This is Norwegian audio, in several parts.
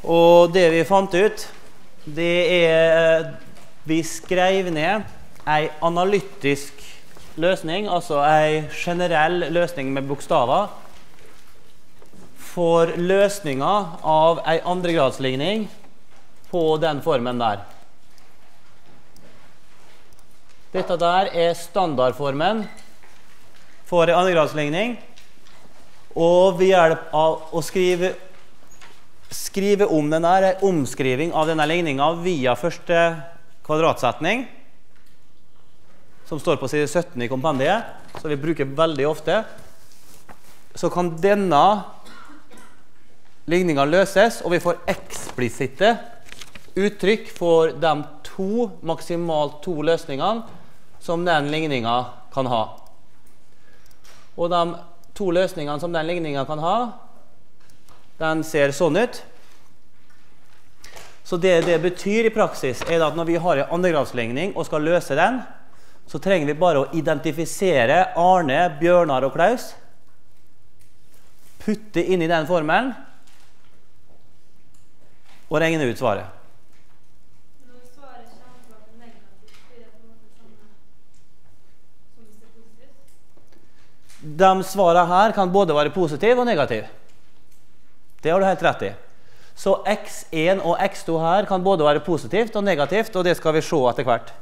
Og det vi fant ut, det er vi skrev ned en analytisk løsning, altså en generell løsning med bokstaver, for løsninger av en andregradsligning på den formen der. Dette der er standardformen for en andregradsligning, og ved hjelp av å skrive om den der, omskriving av denne ligningen via første kvadratsetning, som står på side 17 i kompendiet, som vi bruker veldig ofte, så kan denne ligningen løses, og vi får eksplisitte uttrykk for de maksimalt to løsningene som den ligningen kan ha. Og de to løsningene som den ligningen kan ha, den ser sånn ut. Så det betyr i praksis er at når vi har en andregradsligning og skal løse den, så trenger vi bare å identifisere Arne, Bjørnar og Klaus, putte inn i den formelen, og regne ut svaret. Når svaret kommer tilbake negativt, blir det på en måte samme som hvis det er positivt? De svarene her kan både være positiv og negativ. Det har du helt rett i. Så x1 og x2 her kan både være positivt og negativt, og det skal vi se etter hvert.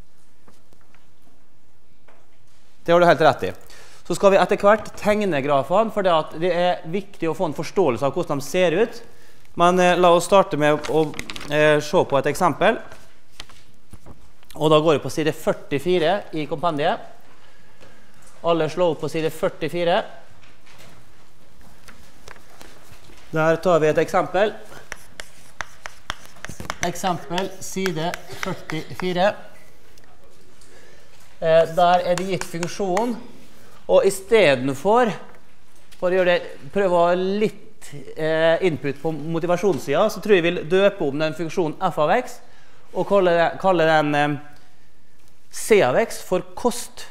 Det har du helt rett i. Så skal vi etter hvert tegne grafene, for det er viktig å få en forståelse av hvordan de ser ut. Men la oss starte med å se på et eksempel. Og da går vi på side 44 i kompendiet. Alle slår opp på side 44. Der tar vi et eksempel. Eksempel side 44. Der er det gitt funksjon, og i stedet for å gjøre det, prøve å litt input på motivasjonssiden, så tror jeg vi vil døpe om den funksjonen f av x, og kalle den c av x for kost.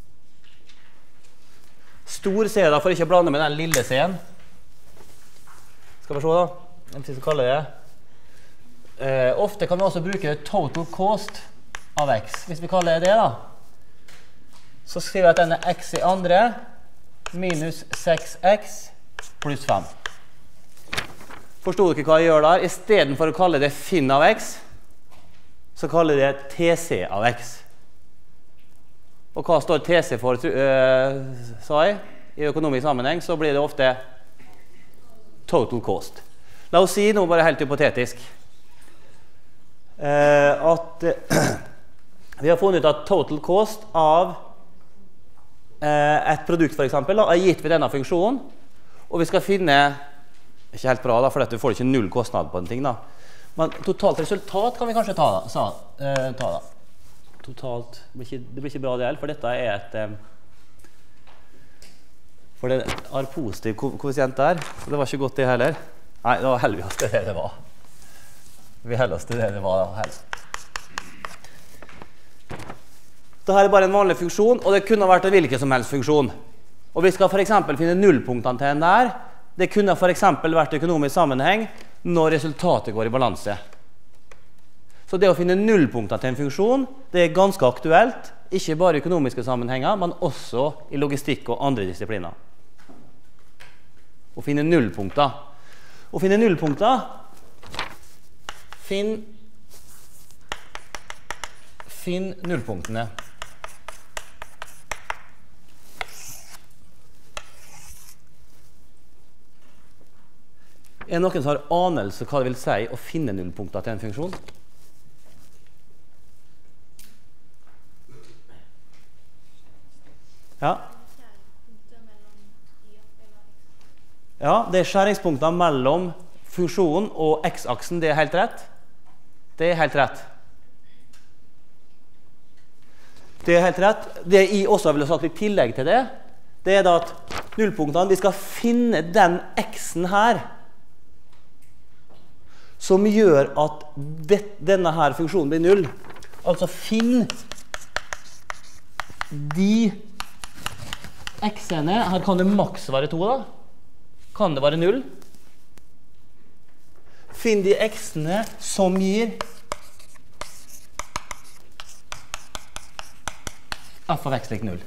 Stor c da, for ikke å blande med den lille c-en. Skal vi se da, jeg skal kalle det. Ofte kan vi også bruke total cost av x. Hvis vi kaller det da, så skriver jeg at denne x i andre minus 6x pluss 5. Forstod dere hva jeg gjør der? I stedet for å kalle det finn av x, så kaller jeg det tc av x. Og hva står tc for, sa jeg? I økonomisk sammenheng så blir det ofte total cost. La oss si noe bare helt hypotetisk. At vi har funnet ut at total cost av et produkt for eksempel, er gitt ved denne funksjonen, og vi skal finne, ikke helt bra da, for du får ikke null kostnad på en ting da, men totalt resultat kan vi kanskje ta da. Totalt, det blir ikke bra det heller, for dette er et, for det har positiv koeffisient der, så det var ikke godt det heller. Nei, da heller vi oss til det det var. Vi heller oss til det det var da, heller. Dette er bare en vanlig funksjon, og det kunne vært en hvilken som helst funksjon. Og vi skal for eksempel finne nullpunktene til den der. Det kunne for eksempel vært økonomisk sammenheng når resultatet går i balanse. Så det å finne nullpunkter til en funksjon, det er ganske aktuelt, ikke bare i økonomiske sammenhenger, men også i logistikk og andre disipliner. Å finne nullpunkter. Å finne nullpunkter, finn nullpunktene. Er det noen som har anelse hva det vil si å finne nullpunkter til en funksjon? Ja. Ja, det er skjæringspunkter mellom funksjonen og x-aksen, det er helt rett. Det er helt rett. Det er helt rett. Det jeg også vil ha sagt i tillegg til det, det er da at nullpunktene, vi skal finne den x-en her, som gjør at denne her funksjonen blir null. Altså finn de x-ene, her kan det maks være 2 da. Kan det være 0? Finn de x-ene som gir f av x lik 0.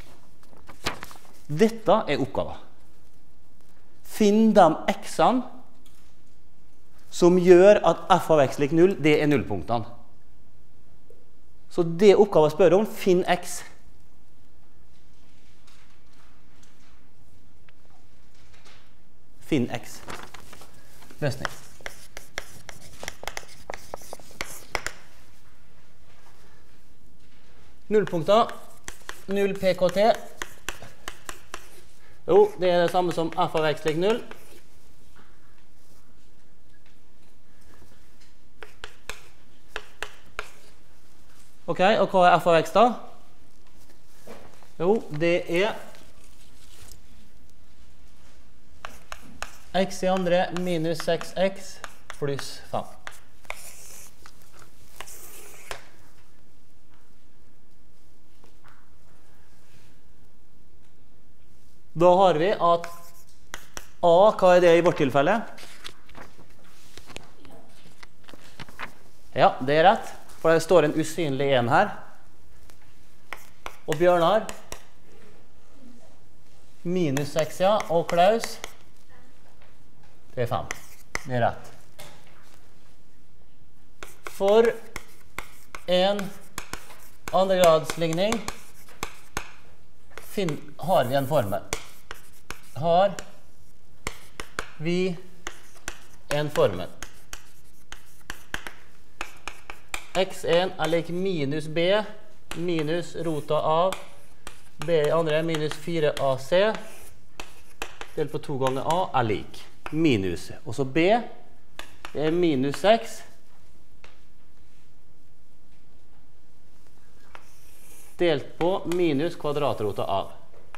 Dette er oppgaven. Finn de x-ene som gjør at f av x lik 0, det er nullpunktene. Så det oppgaven spør om, finn x. Finn x. Løsning. Nullpunkter. 0 pkt. Jo, det er det samme som f av x lik 0. Ok, og hva er f av x da? Jo, det er x i andre minus 6x pluss 5. Da har vi at a, hva er det i vårt tilfelle? Ja, det er rett, for det står en usynlig 1 her. Og Bjørnar, minus 6, ja, og Klaus, det er 5. Det er rett. For en andregradsligning har vi en formel. Har vi en formel. x1 er lik minus b, minus rota av b i andre minus 4ac, delt på 2 ganger a er lik minus. Og så b er minus 6, delt på minus kvadratrota av.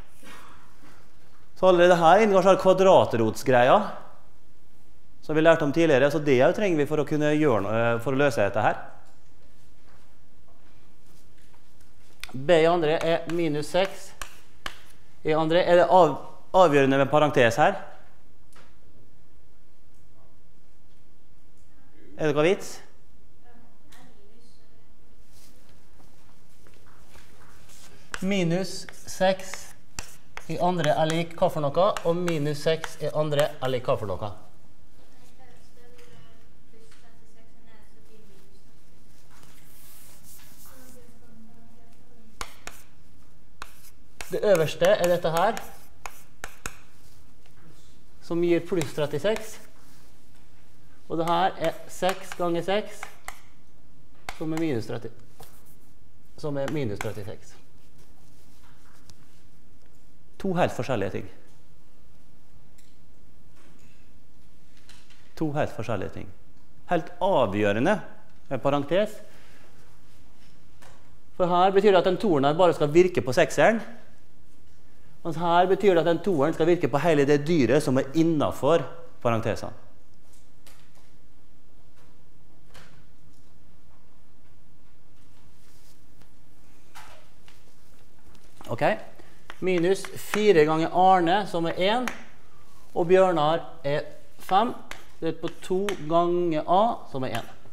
Så allerede her inngår så kvadratrotsgreia, som vi lærte om tidligere, så det trenger vi for å kunne gjøre noe, for å løse dette her. B i andre er minus 6. I andre er det avgjørende med parentes her. Er det noe vits? Minus 6 i andre er lik hva for noe, og minus 6 i andre er lik hva for noe. Det øverste er dette her, som gir pluss 36. Og det her er 6 ganger 6, som er minus 36. To helt forskjellige ting. To helt forskjellige ting. Helt avgjørende med parentes. For her betyr det at den toeren her bare skal virke på sekseren. Mens her betyr det at den toeren skal virke på hele det dyret som er innenfor parentesene. Ok. Minus 4 ganger Arne, som er 1, og Bjørnar er 5, delt på 2 ganger A, som er 1.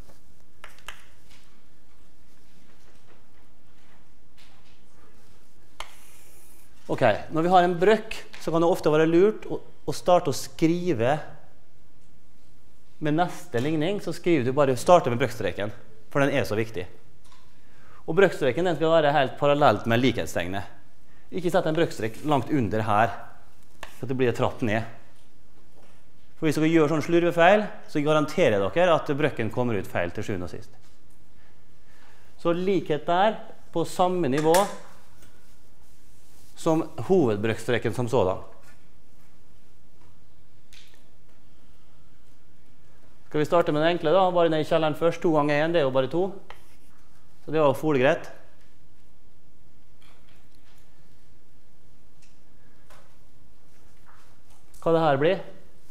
Ok, når vi har en brøk, så kan det ofte være lurt å starte å skrive med neste ligning, så skriver du bare starte med brøkstreken, for den er så viktig. Og brøkstreken den skal være helt parallelt med likhetstegnet. Ikke sett en brøkstrek langt under her, så det blir tratt ned. For hvis dere gjør sånn slurvefeil, så garanterer dere at brøkken kommer ut feil til sjuende og sist. Så likhet der på samme nivå som hovedbrøkstreken som sådan. Skal vi starte med det enkle da? Bare ned i kjelleren først. 2 ganger 1, det er jo bare 2. Så det var jo folegreit. Hva det her blir?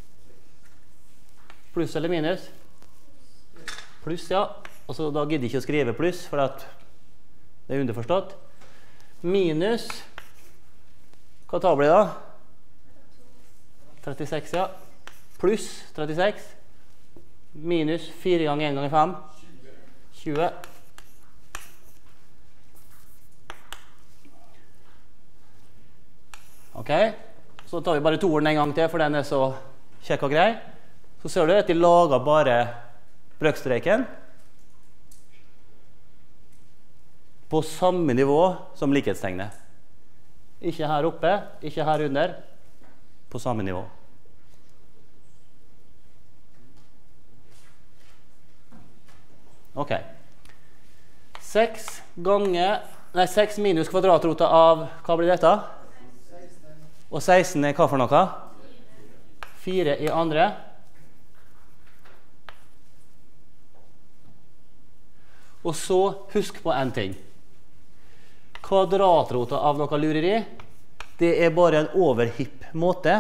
Pluss eller minus? Pluss, ja. Og så da gidder jeg ikke å skrive pluss, for at det er underforstått. Minus, hva tar blir det da? 36, ja. Pluss 36. Minus 4 ganger 1 ganger 5. 20. Ok, så tar vi bare toeren en gang til, for den er så kjekk og grei. Så ser du at de lager bare brøkstreken på samme nivå som likhetstegnet. Ikke her oppe, ikke her under, på samme nivå. Ok. 6 minus kvadratrota av, hva blir dette? Og 16 er hva for noe? 4 i andre. Og så husk på en ting. Kvadratrota av noe lureri, det er bare en overhipp måte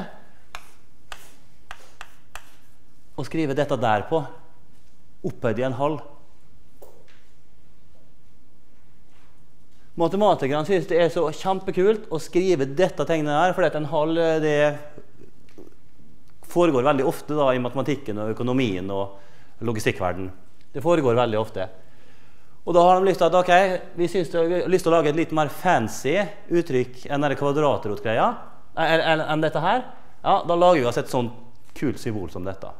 å skrive dette der på. Opphøyd i en halv. Matematikerne synes det er så kjempekult å skrive dette tegnet her, fordi at en halv det foregår veldig ofte da, i matematikken og økonomien og logistikkverden. Det foregår veldig ofte. Og da har de lyst til at, ok, vi synes de har lyst til å lage et litt mer fancy uttrykk enn denne kvadratrotgreia, enn dette her. Ja, da lager vi oss et sånt kult symbol som dette.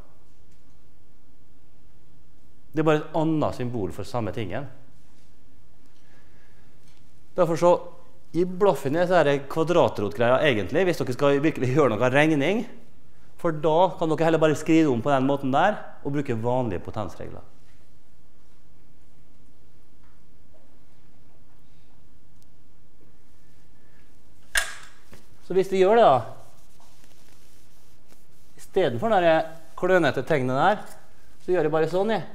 Det er bare et annet symbol for samme tingen. Derfor så gi blaffen i disse kvadratrotgreia egentlig, hvis dere skal virkelig gjøre noe regning, for da kan dere heller bare skrive om på den måten der, og bruke vanlige potensregler. Så hvis vi gjør det da, i stedet for denne klønete tegnet der, så gjør jeg bare sånn jeg.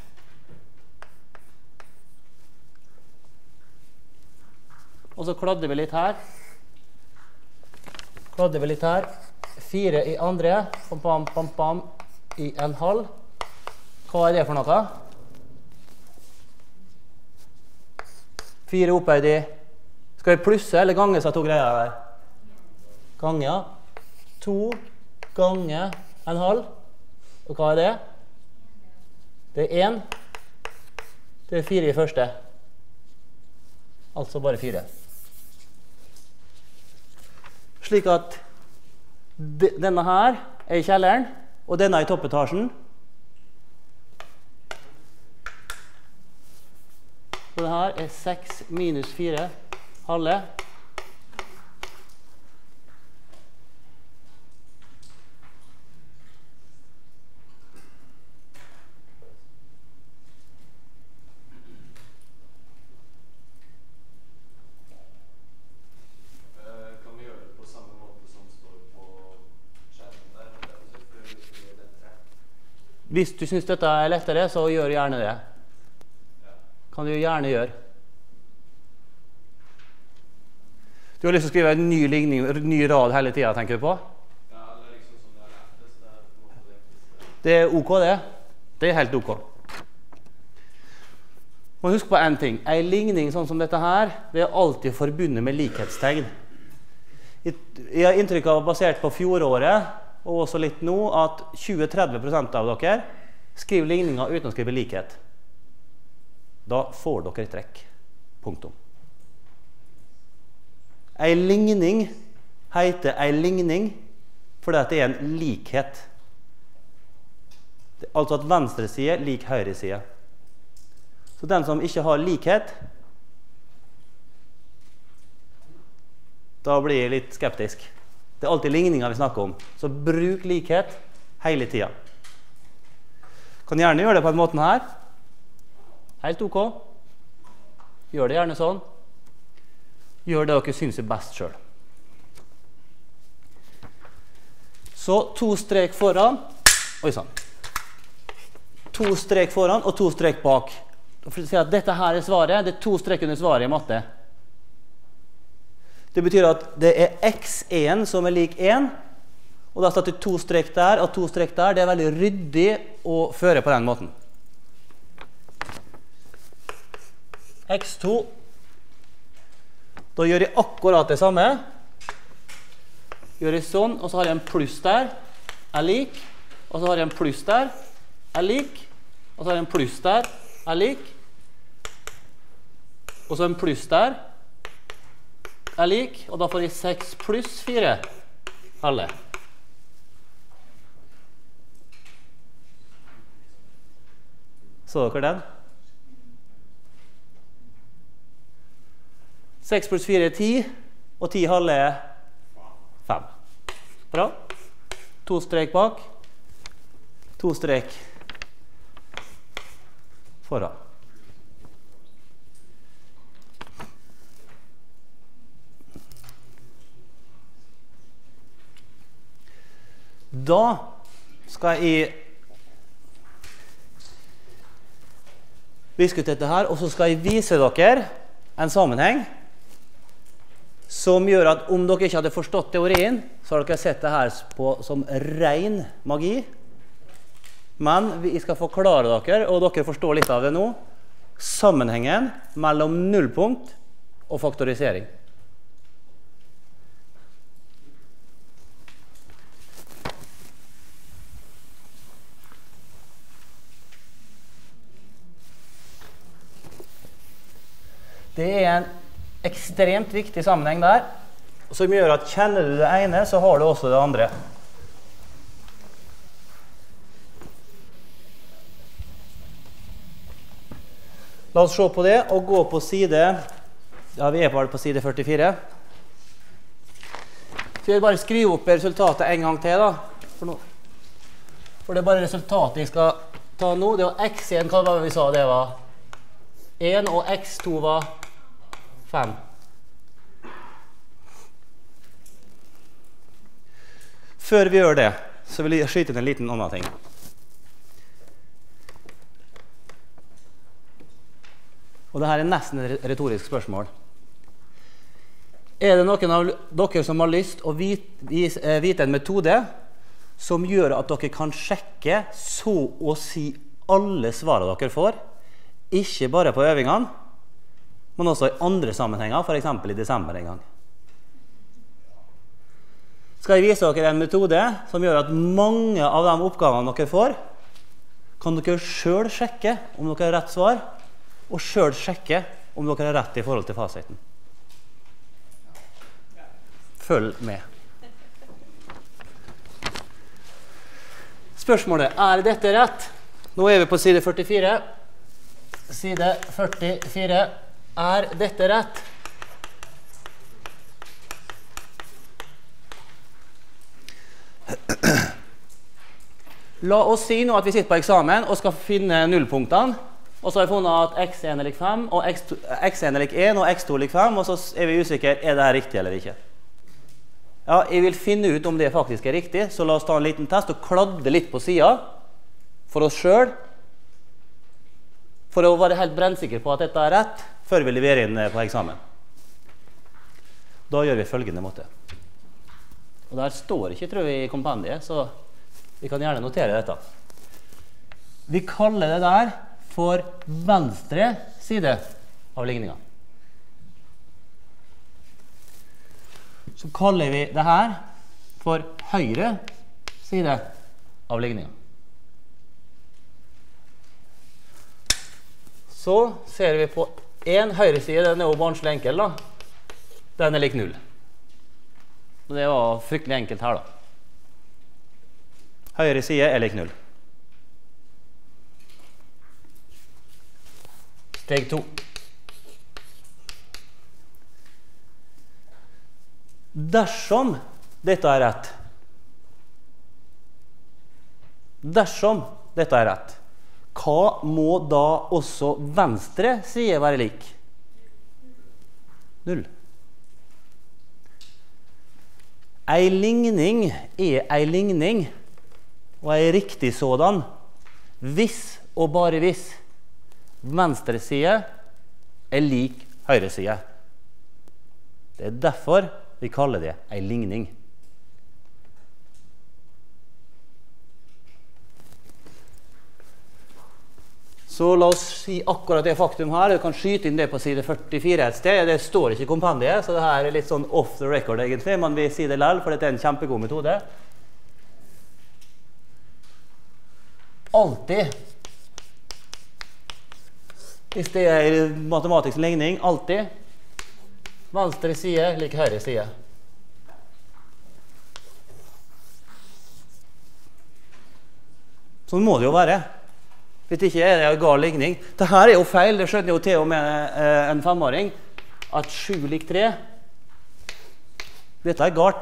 Og så kladder vi litt her. 4 i andre, pam, pam, pam, pam, i en halv. Hva er det for noe? 4 opphøyd i. Skal vi plusse eller gange seg to greier her? Gange. 2 ganger en halv. Og hva er det? Det er 1. Det er 4 i første. Altså bare 4. Slik at denne her er i kjelleren, og denne er i toppetasjen. Så det her er 6 minus 4 halve. Hvis du synes dette er lettere, så gjør gjerne det. Kan du gjerne gjøre. Du har lyst til å skrive en ny ligning, en ny rad hele tiden, tenker du på? Ja, det er liksom sånn jeg har lært det, så det er på en måte det enkleste. Det er ok det. Det er helt ok. Men husk på en ting. En ligning sånn som dette her, det er alltid forbundet med likhetstegn. Jeg har inntrykk av, basert på fjoråret, og også litt nå, at 20-30% av dere skriver ligninger uten å skrive likhet. Da får dere et trekk. Punktum. En ligning heter en ligning fordi det er en likhet. Altså at venstre side lik høyre side. Så den som ikke har likhet, da blir jeg litt skeptisk. Det er alltid ligninger vi snakker om. Så bruk likhet hele tiden. Kan gjerne gjøre det på en måte her. Helt ok. Gjør det gjerne sånn. Gjør det dere synes er best selv. Så 2 strek foran. Oi sann. 2 strek foran og 2 strek bak. For å si at dette her er svaret. Det er 2 strek under svaret i matte. Det betyr at det er x1 som er lik 1, og da satt det 2 strek der og 2 strek der. Det er veldig ryddig å føre på den måten. x2, da gjør jeg akkurat det samme. Gjør jeg sånn, og så har jeg en pluss der, er lik, og så har jeg en pluss der, er lik, og så er det en pluss der, er lik, og så en pluss der, er lik, og da får jeg 6 pluss 4, alle. Så dere den? 6 pluss 4 er 10, og 10 halve er 5. Bra. 2 strek bak, 2 strek foran. Da skal jeg viske ut dette her, og så skal jeg vise dere en sammenheng som gjør at om dere ikke hadde forstått teorien, så har dere sett det her på som ren magi. Men vi skal forklare dere, og dere forstår litt av det nå, sammenhengen mellom nullpunkt og faktorisering. Det er en ekstremt viktig sammenheng der, som gjør at kjenner du det ene, så har du også det andre. La oss se på det, og gå på side, ja, vi er på side 44. Så jeg bare skrive opp resultatet en gang til da, for det er bare resultatet jeg skal ta nå. Det var x1, hva var det vi sa det var? 1, og x2 var 5. Før vi gjør det, så vil jeg skyte inn en liten annen ting. Og dette er nesten et retorisk spørsmål. Er det noen av dere som har lyst å vite en metode som gjør at dere kan sjekke så å si alle svarene dere får, ikke bare på øvingene, men også i andre sammenhenger, for eksempel i desember en gang? Skal jeg vise dere en metode som gjør at mange av de oppgavene dere får, kan dere selv sjekke om dere har rett svar, og selv sjekke om dere har rett i forhold til fasiten. Følg med. Spørsmålet, er dette rett? Nå er vi på side 44. Side 44. Er dette rett? La oss si nå at vi sitter på eksamen og skal finne nullpunktene, og så har vi funnet at x1 er lik 5, og x1 er lik 1, og x2 er lik 5, og så er vi usikre, er det riktig eller ikke? Ja, jeg vil finne ut om det faktisk er riktig, så la oss ta en liten test og kladde litt på siden for oss selv, for å være helt brennsikker på at dette er rett, før vi leverer inn på eksamen. Da gjør vi følgende måte. Og der står ikke, tror jeg, i kompendiet, så vi kan gjerne notere dette. Vi kaller det der for venstre side av ligningen. Så kaller vi det her for høyre side av ligningen. Så ser vi på en høyre side, den er jo barnslig enkel da. Den er lik 0. Og det var fryktelig enkelt her da. Høyre side er lik 0. Steg 2. Dersom dette er rett, hva må da også venstre side være lik? 0. Ei ligning er ei ligning, og ei riktig sådan, hvis og bare hvis venstre side er lik høyre side. Det er derfor vi kaller det ei ligning. Så la oss si akkurat det faktum her. Du kan skyte inn det på side 44 et sted. Det står ikke i kompendiet, så det her er litt sånn off the record egentlig, men vi sier det likevel, for dette er en kjempegod metode. alltid, hvis det er matematisk ligning, alltid, venstre side lik høyre side. Sånn må det jo være. Hvis ikke er det en gal ligning. Dette er jo feil, det skjønner jo til og med en 5-åring, at 7 lik 3. Dette er galt.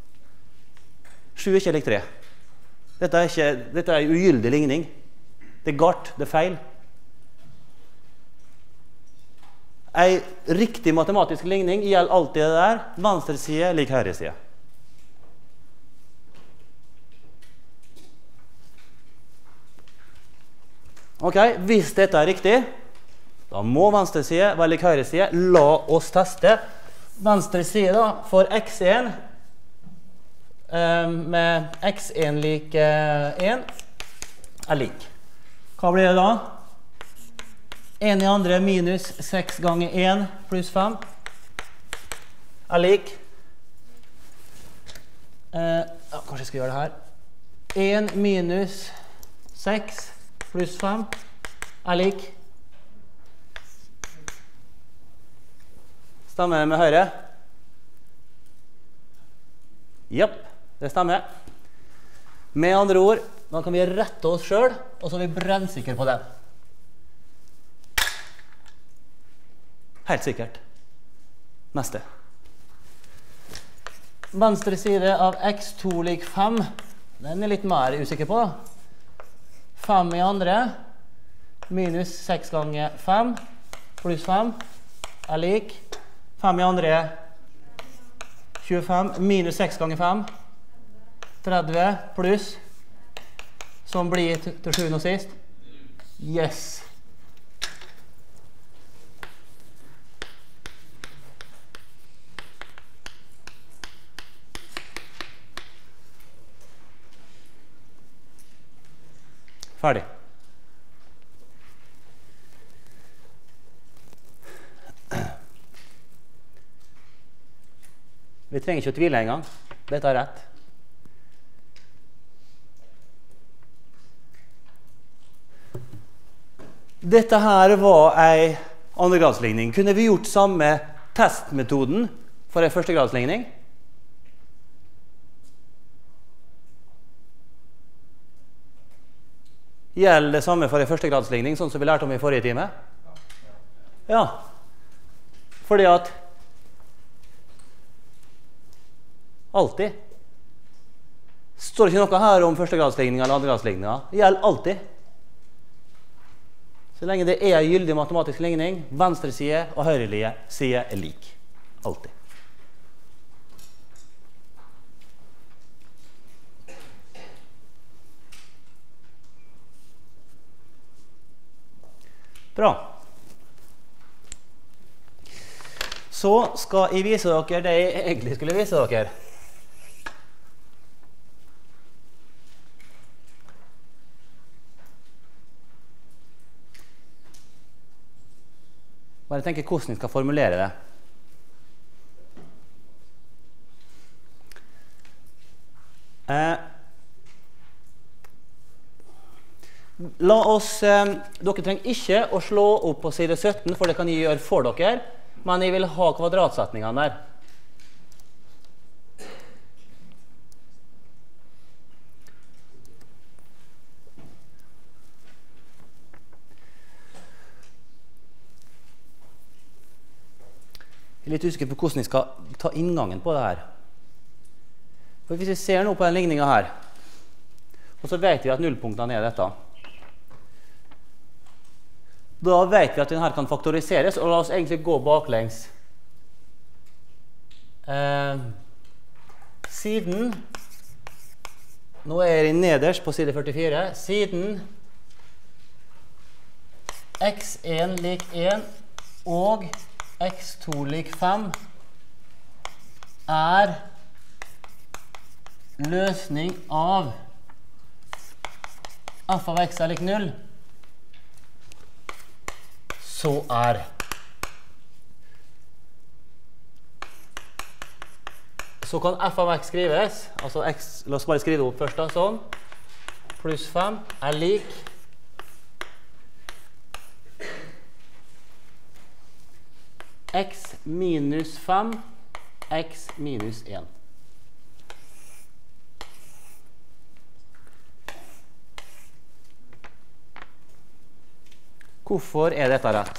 7 er ikke lik 3. Dette er en ugyldig ligning. Det er galt, det er feil. En riktig matematisk ligning gjelder alltid det der. Venstre side lik høyre side. Ok, hvis dette er riktig, da må venstre side være lik høyre side. La oss teste. Venstre side da, for x1 med x1 lik 1 er lik. Hva blir det da? 1 i andre minus 6 ganger 1 pluss 5 er lik. Kanskje jeg skal gjøre det her. 1 minus 6 pluss 5 er lik. Stemmer det med høyre? Japp, det stemmer. Med andre ord, da kan vi rette oss selv, og så er vi brennsikre på det. Helt sikkert. Neste. Venstre side av x2 lik 5. Den er litt mer usikker på. 5 i andre minus 6 ganger 5 pluss 5 er lik. 5 i andre 25 minus 6 ganger 5 30 pluss som blir til sjuende og sist. Yes. Ferdig. Vi trenger ikke å tvile en gang. Dette er rett. Dette her var en andregradsligning. Kunne vi gjort samme testmetoden for en førstegradsligning? Gjelder det samme for en førstegradsligning, sånn som vi lærte om i forrige time? Ja. Fordi at alltid står det ikke noe her om førstegradsligninger eller andregradsligninger. Det gjelder alltid. Så lenge det er en gyldig matematisk ligning, venstre side og høyre side er lik. Alltid. Bra. Så skal jeg vise dere det jeg egentlig skulle vise dere. Bare tenke hvordan jeg skal formulere det. La oss, dere trenger ikke å slå opp på side 17, for det kan jeg gjøre for dere, men jeg vil ha kvadratsetningene der. Jeg er litt usikker på hvordan jeg skal ta inngangen på det her. For hvis vi ser nå på den ligningen her, og så vet vi at nullpunktene er dette. Da vet vi at denne kan faktoriseres, og la oss egentlig gå baklengs. Siden, nå er jeg nederst på side 44, siden x1 lik 1 og x2 lik 5 er løsning av f av x er lik 0, så er så kan f av x skrives, altså x, la oss bare skrive opp først da, sånn, pluss 5 er lik x minus 5, x minus 1. Hvorfor er dette rett?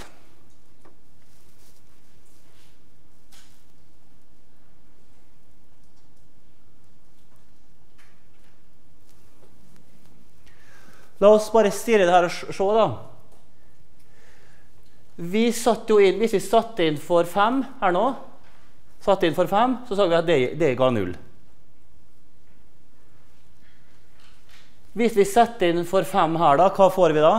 La oss bare stirre det her og se da. Vi satte jo inn, hvis vi satte inn for 5 her nå, satte inn for 5, så sa vi at det ga 0. Hvis vi setter inn for 5 her da, hva får vi da?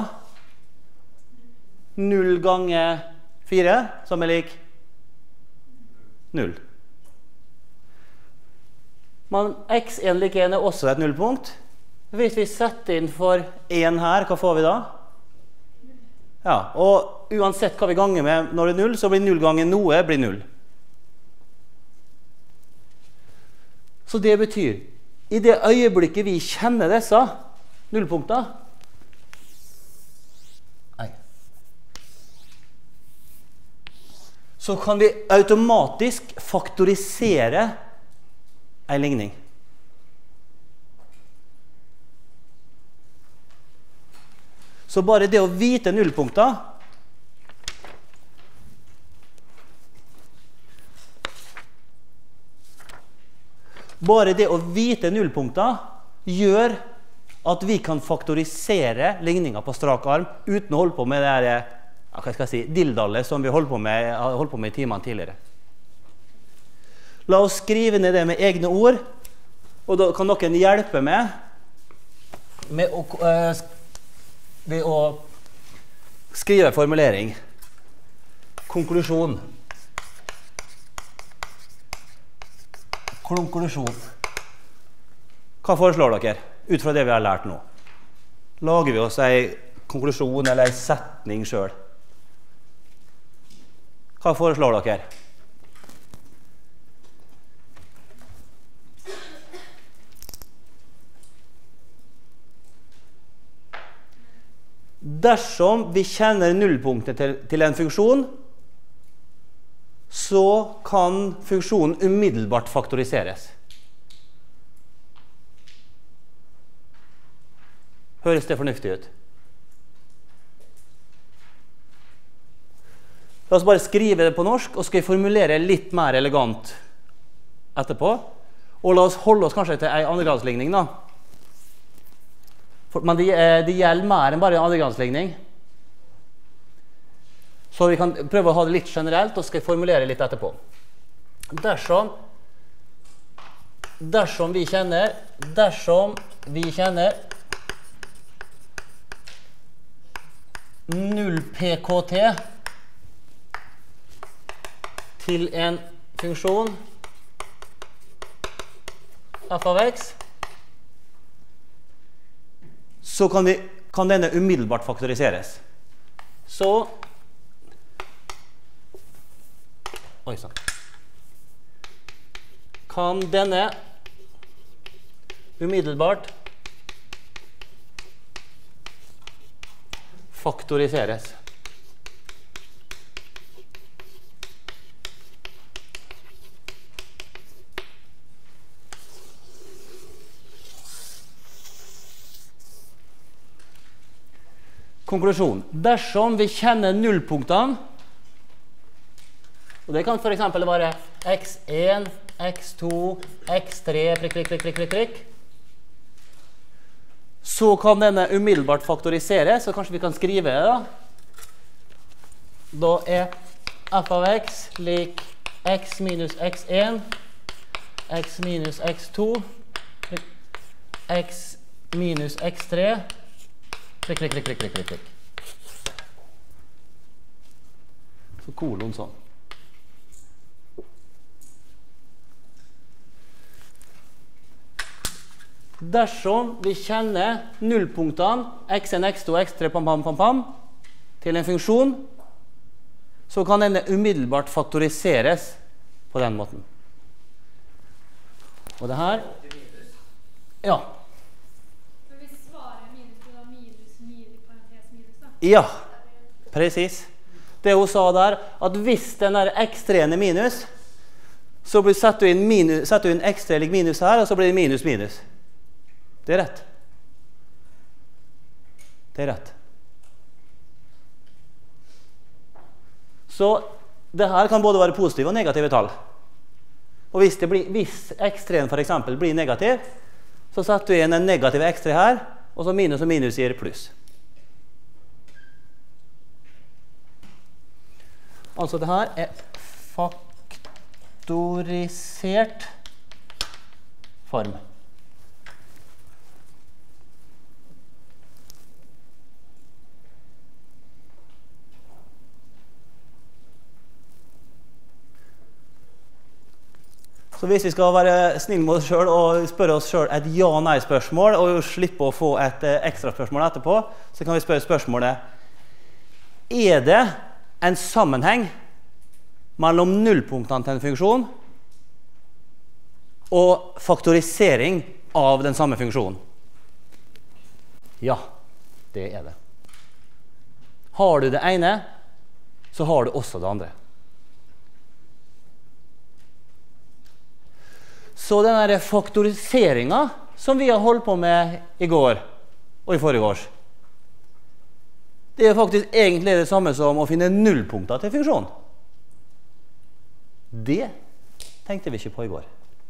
0 ganger 4, som er lik 0. Men x1 lik 1 er også et nullpunkt. Hvis vi setter inn for 1 her, hva får vi da? Ja, og uansett hva vi ganger med når det er 0, så blir 0 ganger noe blir 0. Så det betyr, i det øyeblikket vi kjenner disse nullpunkter, så kan vi automatisk faktorisere en ligning. Så bare det å vite nullpunkter gjør at vi kan faktorisere ligninger på strak arm uten å holde på med det her, hva skal jeg si, dildallet som vi holdt på med i timene tidligere. La oss skrive ned det med egne ord, og da kan noen hjelpe med ved å skrive formulering. Konklusjon. Hva foreslår dere ut fra det vi har lært nå? Lager vi oss en konklusjon eller en setning selv? Hva foreslår dere? Dersom vi kjenner nullpunktet til en funksjon, så kan funksjonen umiddelbart faktoriseres. Høres det fornuftig ut? La oss bare skrive det på norsk, og skal jeg formulere litt mer elegant etterpå. Og la oss holde oss kanskje til en andregradsligning da. Men det gjelder mer enn bare en andregradsligning. Så vi kan prøve å ha det litt generelt, og skal jeg formulere litt etterpå. Dersom vi kjenner 0 pkt til en funksjon f av x, så kan denne umiddelbart faktoriseres. Så kan denne umiddelbart faktoriseres. Konklusjon. Dersom vi kjenner nullpunktene, og det kan for eksempel være x1, x2, x3, så kan denne umiddelbart faktoriseres, så kanskje vi kan skrive det da. Da er f av x lik x minus x1, x minus x2, x minus x3, så kolon sånn. Dersom vi kjenner nullpunktene x1, x2, x3, til en funksjon, så kan denne umiddelbart faktoriseres på den måten. Og det her, ja. Men hvis svaret Ja, precis. Det hun sa der, at hvis den er x3 er minus, så setter du inn x3 lik minus her, og så blir det minus minus. Det er rett. Det er rett. Så det her kan både være positive og negative tall. Og hvis x3 for eksempel blir negativ, så setter du inn en negativ x3 her, og så minus og minus gir pluss. Altså det her er faktorisert form. Så hvis vi skal være snille med oss selv og spørre oss selv et ja-nei-spørsmål, og slippe å få et ekstra spørsmål etterpå, så kan vi spørre spørsmålet: er det en sammenheng mellom nullpunktene til en funksjon og faktorisering av den samme funksjonen? Ja, det er det. Har du det ene, så har du også det andre. Så denne faktoriseringen som vi har holdt på med i går og i forrige års, det er faktisk egentlig det samme som å finne nullpunkter til funksjonen. Det tenkte vi ikke på i går.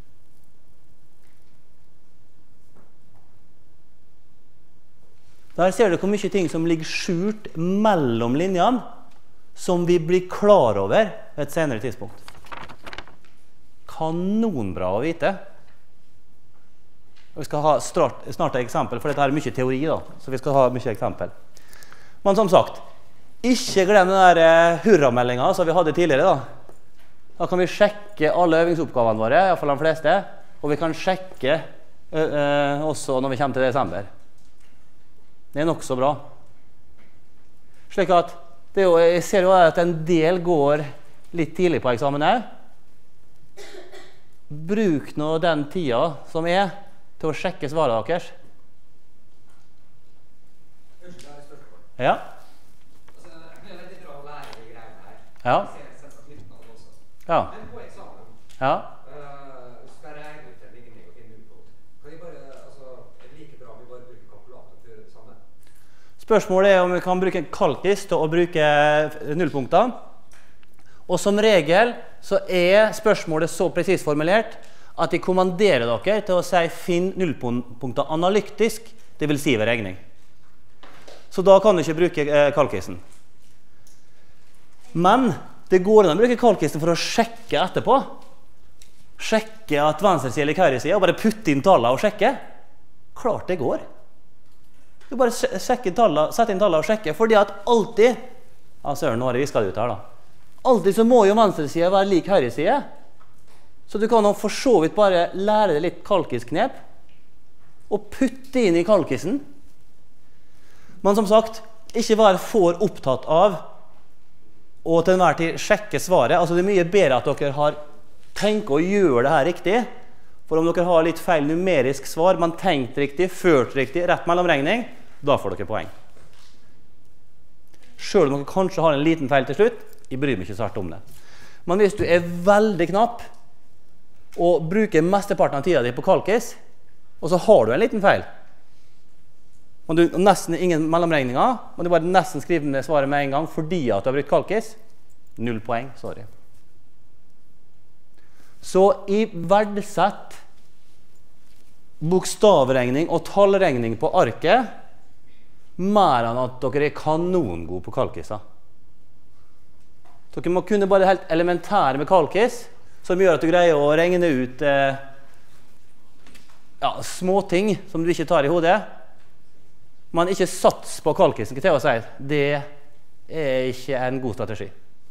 Der ser du hvor mye ting som ligger skjult mellom linjene, som vi blir klar over ved et senere tidspunkt. Kanonbra å vite. Vi skal ha snart et eksempel, for dette er mye teori da, så vi skal ha mye eksempel. Men som sagt, ikke glem den der hurrameldingen som vi hadde tidligere da. Da kan vi sjekke alle øvingsoppgavene våre, i hvert fall de fleste, og vi kan sjekke også når vi kommer til desember. Det er nok så bra. Slik at, jeg ser jo at en del går litt tidlig på eksamen her. Bruk nå den tida som er til å sjekke svaret deres. Unnskyld, jeg har et spørsmål. Ja. Altså, det er veldig bra å lære de greiene her. Ja. Jeg ser selvsagt nytten av det også. Ja. Men på eksamen, Ja. skal jeg regne ut en ligning og finne nullpunkt. Kan vi bare, altså, er det like bra om vi bare bruker kalkulator til å gjøre det samme? Spørsmålet er om vi kan bruke en kalkis til å bruke nullpunkter. Og som regel så er spørsmålet så precis formulert at de kommanderer dere til å si finn nullpunkter analytisk, det vil si ved regning. Så da kan du ikke bruke kalkisen. Men det går an å bruke kalkisen for å sjekke etterpå. Sjekke at venstre side eller høyre side, og bare putte inn tallene og sjekke. Klart det går. Du bare sette inn tallene og sjekke, fordi at alltid, søren, nå har jeg visket det ut her da. Alltid så må jo venstre side være lik høyre side. Så du kan for så vidt bare lære deg litt kalkisknep og putte inn i kalkisen. Men som sagt, ikke være for opptatt av å til enhver tid sjekke svaret. Altså det er mye bedre at dere har tenkt å gjøre det her riktig. For om dere har litt feil numerisk svar, men tenkt riktig, ført riktig, rett mellomregning, da får dere poeng. Selv om dere kanskje har en liten feil til slutt, jeg bryr meg ikke svært om det. Men hvis du er veldig knapp og bruker mesteparten av tida di på kalkis, og så har du en liten feil, og du har nesten ingen mellomregninger, men du bare nesten skriver ned svaret med en gang fordi at du har brukt kalkis, 0 poeng, sorry. Så i verdsett bokstavregning og tallregning på arket mer enn at dere er kanongode på kalkiser. Dere må kunne bare helt elementære med kalkis, som gjør at du greier å regne ut småting som du ikke tar i hodet. Men ikke sats på kalkisen til å si det er ikke en god strategi.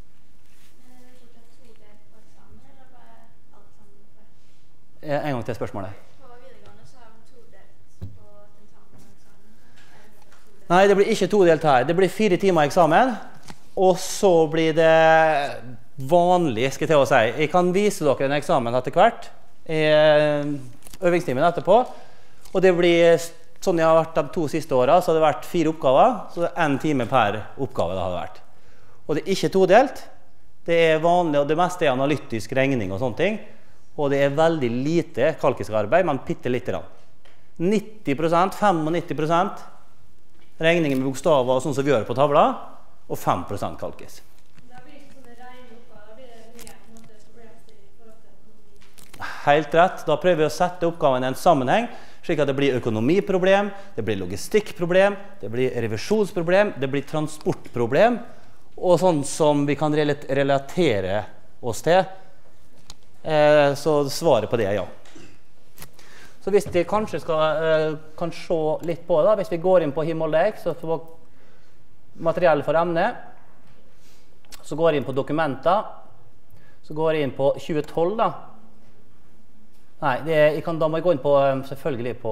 En gang til spørsmålet. På videregående så har vi todelt på tentamen og eksamen. Nei, det blir ikke todelt her. Det blir 4 timer eksamen. Og så blir det vanlig, skal jeg til å si. Jeg kan vise dere en eksamen etter hvert, i øvingstimen etterpå. Og det blir sånn jeg har vært de 2 siste årene, så har det vært 4 oppgaver, så det er 1 time per oppgave det har vært. Og det er ikke todelt, det er vanlig, og det meste er analytisk regning og sånne ting, og det er veldig lite kalkisk arbeid, men bitte litt. 90%, 95% regninger med bokstaver, sånn som vi gjør på tavla, og 5% kalkis. Da blir det ikke sånne regneoppgaver, da blir det mye på en måte problemstilling i forhold til økonomi. Helt rett, da prøver vi å sette oppgaven i en sammenheng, slik at det blir økonomiproblem, det blir logistikkproblem, det blir revisjonsproblem, det blir transportproblem, og sånn som vi kan relatere oss til. Så svaret på det er ja. Så hvis vi kanskje kan se litt på det, hvis vi går inn på Himmel-X, så får materiell for emne, så går jeg inn på dokumenter, så går jeg inn på 2012 da. Nei, da må jeg gå inn på, selvfølgelig på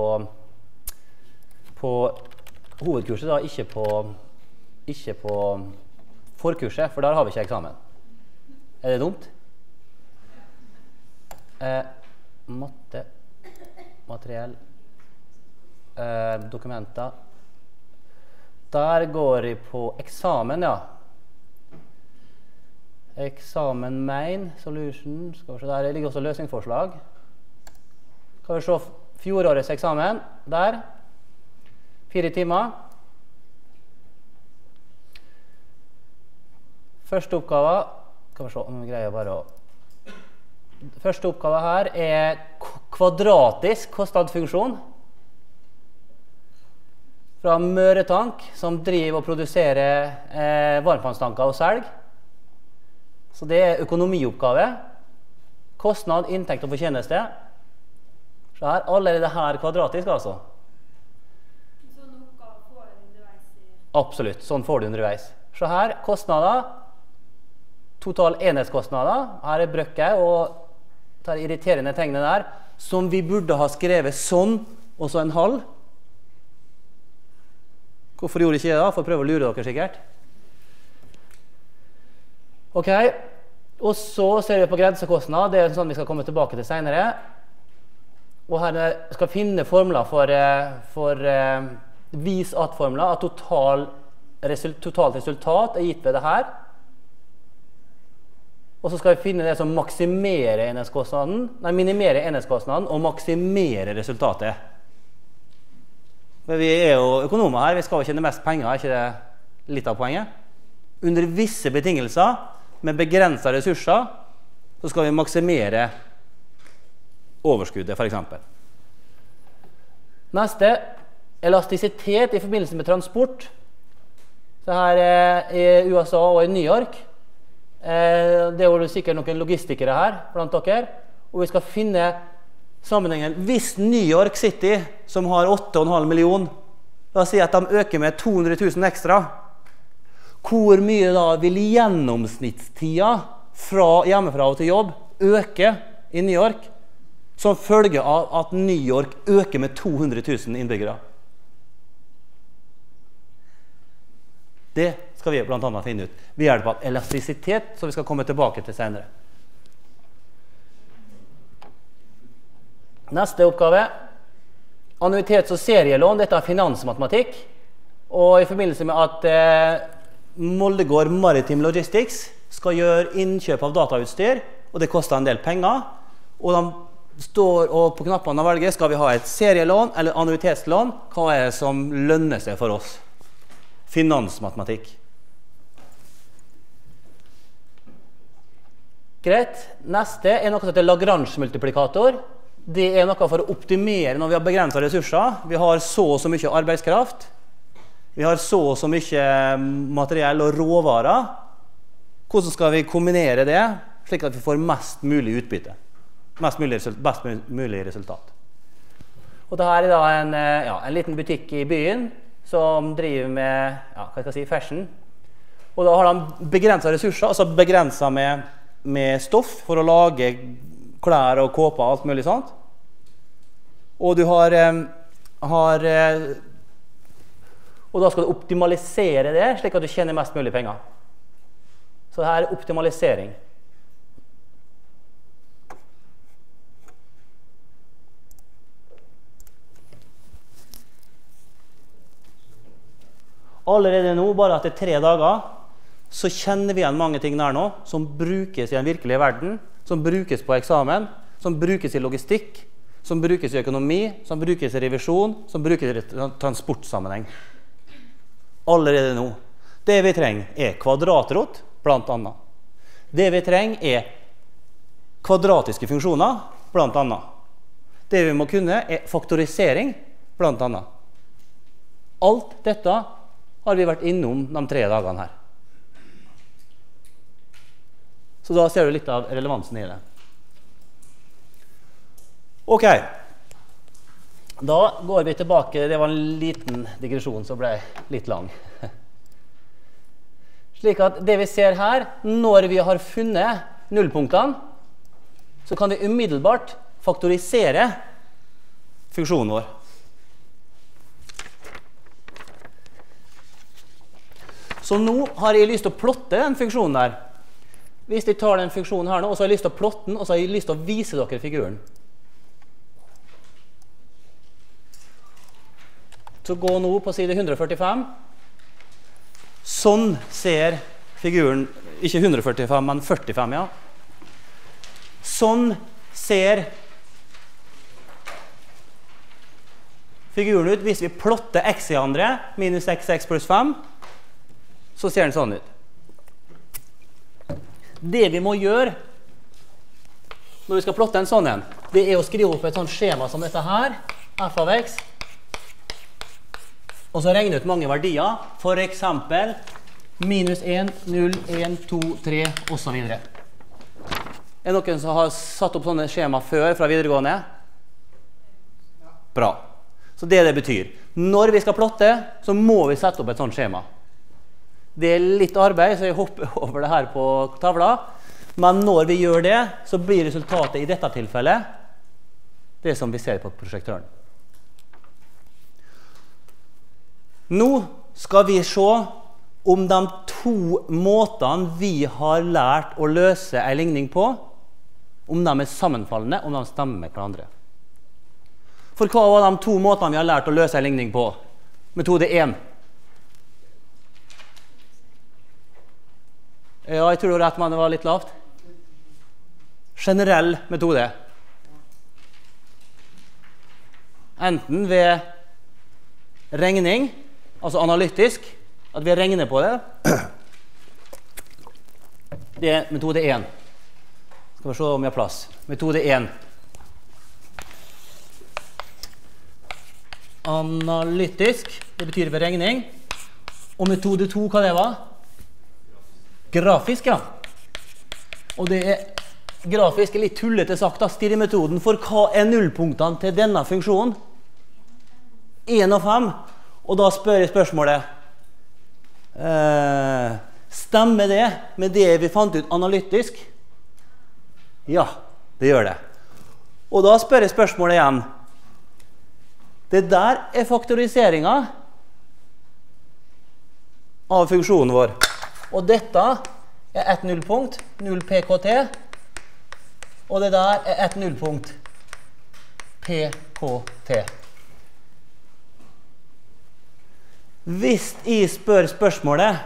hovedkurset da, ikke på forkurset, for der har vi ikke eksamen. Er det dumt? Matte, materiell, dokumenter. Der går jeg på eksamen, ja. Eksamen main, solution, skal vi se, der ligger også løsningsforslag. Kan vi se fjorårets eksamen, der, 4 timer. Første oppgave, kan vi se om vi greier bare å... Første oppgave her er kvadratisk kostnadsfunksjon fra Møretank, som driver og produserer varmtvannstanker og selg. Så det er økonomioppgave. Kostnad, inntekt og fortjeneste. Så her, allerede her kvadratisk altså. Sånn oppgave får du underveis i? Absolutt, sånn får du underveis. Så her, kostnader, total enhetskostnader. Her er brøkket og det irriterende tegnet der, som vi burde ha skrevet sånn, og så en halv. Hvorfor gjorde jeg ikke det da? For å prøve å lure dere sikkert. Ok, og så ser vi på grensekostnad. Det er sånn vi skal komme tilbake til senere. Og her skal vi finne formler for vis at-formler, at totalt resultat er gitt ved det her. Og så skal vi finne det som minimerer enhetskostnaden og maksimerer resultatet. Men vi er jo økonomer her, vi skal jo tjene mest penger, er ikke det litt av poenget? Under visse betingelser, med begrenset ressurser, så skal vi maksimere overskuddet, for eksempel. Neste, elastisitet i forbindelse med transport. Så her i USA og i New York, det er jo sikkert noen logistikere her blant dere, og vi skal finne sammenhengen. Hvis New York City, som har 8,5 millioner, la oss si at de øker med 200 000 ekstra, hvor mye da vil gjennomsnittstida fra hjemmefra og til jobb øke i New York, som følge av at New York øker med 200 000 innbyggere? Det skal vi blant annet finne ut ved hjelp av elastisitet, som vi skal komme tilbake til senere. Neste oppgave. Annuitets- og serielån. Dette er finansmatematikk. Og i forbindelse med at Moldegård Maritime Logistics skal gjøre innkjøp av datautstyr, og det koster en del penger, og de står og på knappene og velger, skal vi ha et serielån eller annuitetslån? Hva er det som lønner seg for oss? Finansmatematikk. Greit. Neste er noe som heter Lagrange-multiplikator. Det er noe for å optimere når vi har begrenset ressurser. Vi har så og så mye arbeidskraft. Vi har så og så mye materiell og råvarer. Hvordan skal vi kombinere det, slik at vi får mest mulig utbytte? Best mulig resultat. Og dette er da en liten butikk i byen som driver med hva skal jeg si, fashion. Og da har de begrenset ressurser, altså begrenset med stoff for å lage klær og kåper og alt mulig sånt. Og du har og da skal du optimalisere det, slik at du tjener mest mulig penger. Så dette er optimalisering. Allerede nå, bare etter 3 dager, så kjenner vi igjen mange ting der nå, som brukes i den virkelige verden, som brukes på eksamen, som brukes i logistikk, som brukes i økonomi, som brukes i revisjon, som brukes i transportsammenheng. Allerede nå. Det vi trenger er kvadratrot, blant annet. Det vi trenger er kvadratiske funksjoner, blant annet. Det vi må kunne er faktorisering, blant annet. Alt dette har vi vært innom de 3 dagene her. Så da ser du litt av relevansen i det. Ok. Da går vi tilbake. Det var en liten digresjon som ble litt lang. Slik at det vi ser her, når vi har funnet nullpunktene, så kan vi umiddelbart faktorisere funksjonen vår. Så nå har jeg lyst til å plotte den funksjonen der. Hvis jeg tar den funksjonen her nå, og så har jeg lyst til å plotte den, og så har jeg lyst til å vise dere figuren. Så gå nå på side 145. Sånn ser figuren, ikke 145, men 45, ja. Sånn ser figuren ut hvis vi plotter x i andre, minus x pluss 5, så ser den sånn ut. Det vi må gjøre når vi skal plotte en sånn en, det er å skrive opp et sånt skjema som dette her, f av x, og så regne ut mange verdier, for eksempel minus 1, 0, 1, 2, 3, og så videre. Er det noen som har satt opp sånne skjema før fra videregående? Bra. Så det betyr, når vi skal plotte, så må vi sette opp et sånt skjema. Det er litt arbeid, så jeg hopper over det her på tavla. Men når vi gjør det, så blir resultatet i dette tilfellet det som vi ser på prosjektøren. Nå skal vi se om de 2 måtene vi har lært å løse en ligning på, om de er sammenfallende, om de stemmer med hverandre. For hva var de 2 måtene vi har lært å løse en ligning på? Metode 1. Ja, jeg tror du har rett, men det var litt lavt. Generell metode. Enten ved regning, altså analytisk, at vi regner på det. Det er metode 1. Skal vi se om vi har plass. Metode 1. Analytisk, det betyr ved regning. Og metode 2, hva det var? Grafisk, ja. Og det er grafisk litt tullete sagt da, stirremetoden, for hva er nullpunktene til denne funksjonen? 1 og 5. Og da spør jeg spørsmålet, stemmer det med det vi fant ut analytisk? Ja, det gjør det. Og da spør jeg spørsmålet igjen, det der er faktoriseringen av funksjonen vår. Og dette er et nullpunkt, 0 pkt, og det der er et nullpunkt, pkt. Hvis jeg spør spørsmålet,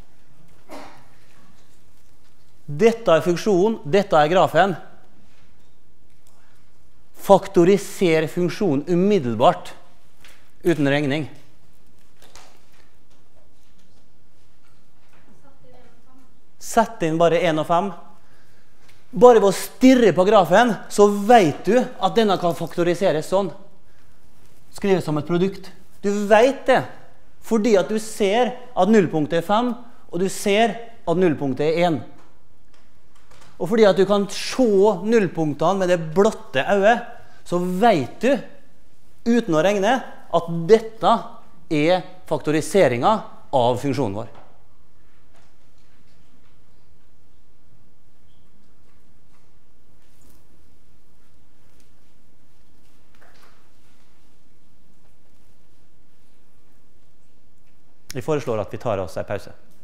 dette er funksjonen, dette er grafen, faktoriser funksjonen umiddelbart, uten regning. Sett inn bare 1 og 5. Bare ved å stirre på grafen, så vet du at denne kan faktoriseres sånn. Skrives som et produkt. Du vet det, fordi at du ser at nullpunktet er 5, og du ser at nullpunktet er 1. Og fordi at du kan se nullpunktene med det blotte øyet, så vet du, uten å regne, at dette er faktoriseringen av funksjonen vår. Vi foreslår at vi tar oss en pause.